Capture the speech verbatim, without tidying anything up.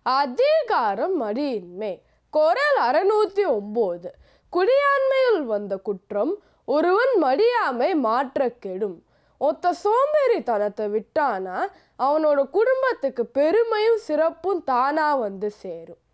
அதிகாரம் மடியின்மை. குரல் அறுநூற்றி ஒன்பது. குடியாண்மையில் வந்த குற்றம் ஒருவன் மடியாமை மாற்ற கெடும். ஒத்த சோம்பேறித்தனத்தை விட்டானா அவனோட குடும்பத்துக்கு பெருமையும் சிறப்பும் தானா வந்து சேரும்.